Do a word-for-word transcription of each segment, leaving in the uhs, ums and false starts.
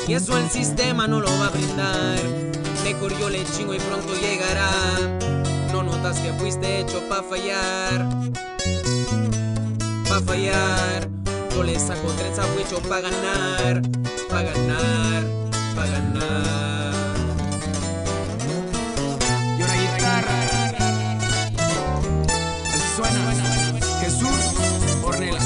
y eso el sistema no lo va a brindar. Mejor yo le chingo y pronto llegará. No notas que fuiste hecho pa' fallar, pa' fallar. Yo le saco trenza, fui hecho pa' ganar, pa' ganar, pa' ganar. Y ahora guitarra, así suena Jesús Ornelas.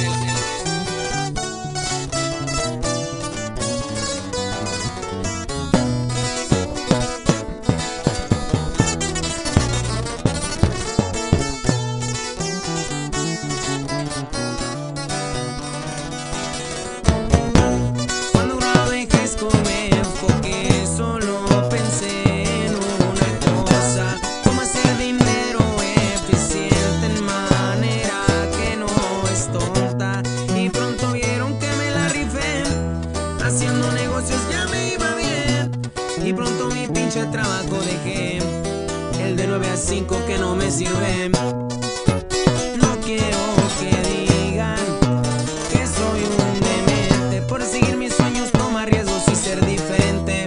Haciendo negocios ya me iba bien y pronto mi pinche trabajo dejé, el de nueve a cinco que no me sirve. No quiero que digan que soy un demente por seguir mis sueños, tomar riesgos y ser diferente.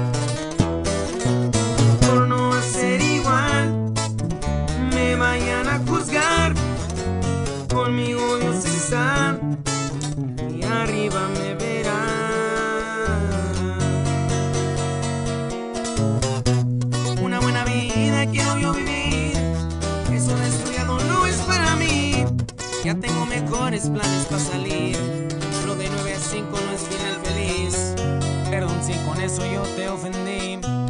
Por no hacer igual me vayan a juzgar, conmigo Dios está y arriba me verán. Quiero yo vivir, eso de estudiado no es para mí. Ya tengo mejores planes para salir. Lo de nueve a cinco no es final feliz. Perdón si con eso yo te ofendí.